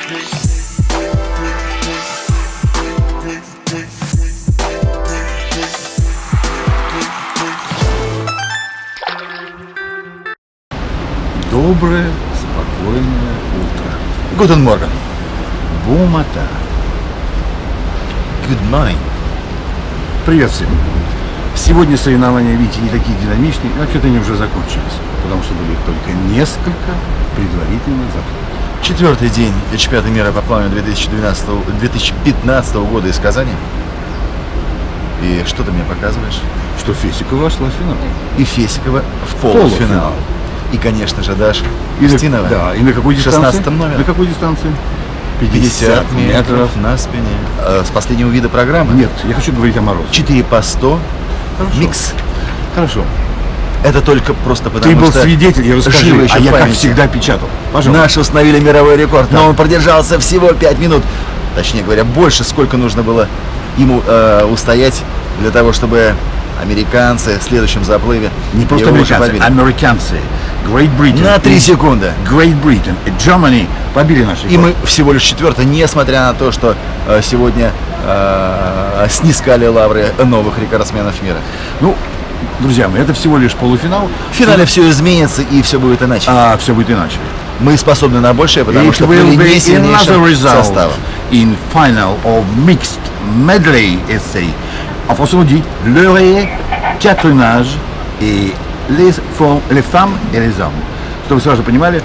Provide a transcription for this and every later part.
Доброе, спокойное утро. Guten Morgen. Bon matin. Good morning. Привет всем. Сегодня соревнования, видите, не такие динамичные. Вообще-то они уже закончились, потому что были только несколько предварительных заплывов. Четвертый день чемпионата мира по плаванию 2015 года из Казани. И что ты мне показываешь? Что Фесикова вошла в финал. И Фесикова в полуфинал. И, конечно же, Даша Устинова. Да, и на какой дистанции? 16 номер. На какой дистанции? 50 метров на спине. С последнего вида программы? Нет, я хочу говорить о Морозове. 4 по 100. Хорошо. Микс. Хорошо. Это только просто потому, Ты был что свидетель, я расскажи, живо еще а в я, как памяти. всегда, печатал. Пожалуйста. Наши установили мировой рекорд, Да. но он продержался всего 5 минут. Точнее говоря, больше, сколько нужно было ему устоять для того, чтобы американцы в следующем заплыве Не просто его уже американцы, побили. американцы. Great Britain. На 3 секунды. Great Britain и Germany побили наши. И мы всего лишь четвертые, несмотря на то, что сегодня снискали лавры новых рекордсменов мира. Ну, друзья мои, это всего лишь полуфинал. В финале все изменится и все будет иначе. А все будет иначе. Мы способны на большее, потому It что will были be не another сильнейшим result составом. in final of mixed medley essay. Approfondi le relais, 4 nages et les femmes et les hommes. Чтобы вы сразу понимали,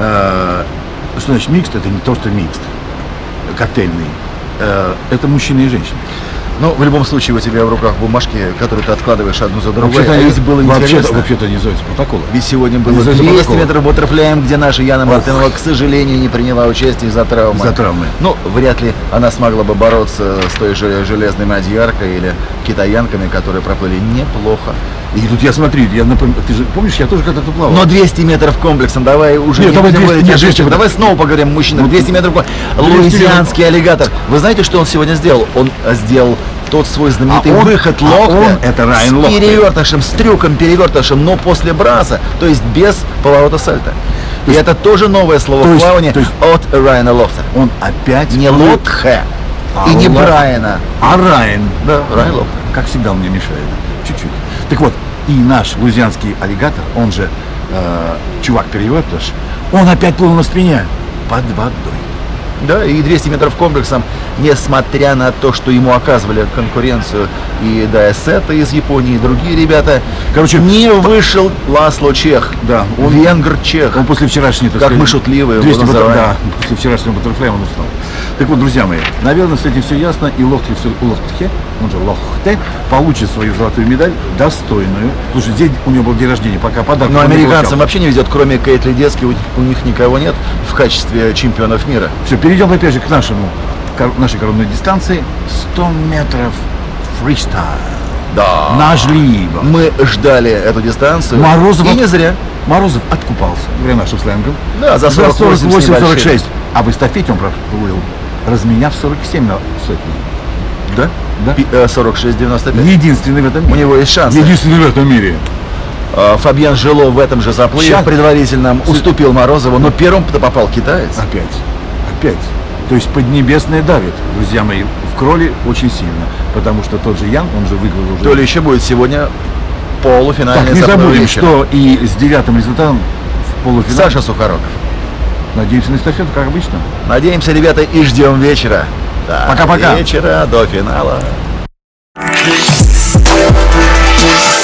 что значит микст, это не то, что микст, коктейльный. Это мужчины и женщины. Ну, в любом случае, у тебя в руках бумажки, которые ты откладываешь одну за другой. Вообще-то А они- ведь было интересно. Вообще-то не называется протокола. Ведь сегодня было Называется 200 протокол. метров баттерфляем, где наша Яна Мартынова, к сожалению, не приняла участие из-за травмы. Из-за травмы. Ну, вряд ли она смогла бы бороться с той же железной мадьяркой или китаянками, которые проплыли неплохо. И тут я смотрю, ты же помнишь, я тоже когда-то плавал. Но 200 метров комплексом, давай уже Нет, давай будем 200, говорить о нет, 200, женщинах. Давай снова поговорим о мужчинах. Ну, 200 метров 200 луизианский аллигатор. Вы знаете, что он сегодня сделал? Он сделал тот свой знаменитый А он- выход а локтя он это Райан с Лохте. перевертышем, с трюком перевертышем, но после браса, то есть без поворота сальто. И это тоже новое слово то в есть- плавании то есть- от Райана Лофта. Он опять... Не Лотхе А и не Лохте. Брайана. А Райан. Да, Райан Лохте. Как всегда, он мне мешает. Чуть-чуть. Так вот, и наш луизианский аллигатор, он же чувак-перевертыш, он опять плыл на спине под водой. Да, и 200 метров комплексом, несмотря на то, что ему оказывали конкуренцию и Даэсета из Японии, и другие ребята, Короче, не вышел Ласло Чех, Да, он- венгр-чех. Он после вчерашней, так Как сказать, мы шутливые, 200 его называем. да, после вчерашнего баттерфляя он устал. Так вот, друзья мои, наверное, с этим все ясно, и Лохте, он же Лохте, получит свою золотую медаль, достойную, потому что здесь у него был день рождения, пока подарок Но он не американцам получал. вообще не везет, кроме Кейт Ледецки, у них никого нет в качестве чемпионов мира. Все, перейдем опять же к нашей коронной дистанции, 100 метров фристайл. Да. Наш либо. Мы ждали эту дистанцию. Морозов, И не зря. Морозов откупался, говоря нашим сленгом. Да, за 48 с небольшим. 48-46. А в эстафете он проплыл, разменяв 47 на сотни. Да? Да. 46-95. Единственный в этом мире. У него есть шансы. Единственный в этом мире. Фабьен Жило в этом же заплыве Сейчас. предварительном уступил Морозову, но первым-то попал китаец. Опять. То есть Поднебесная давит, друзья мои, в кроле очень сильно. Потому что тот же Ян, он же выиграл уже. То ли еще будет сегодня полуфинальный Так, не заплыв забудем, вечера. что и с 9-м результатом в полуфинале. Саша Сухороков. Надеемся на эстафету, как обычно. Надеемся, ребята, и ждем вечера. Да, Пока-пока. Вечера до финала.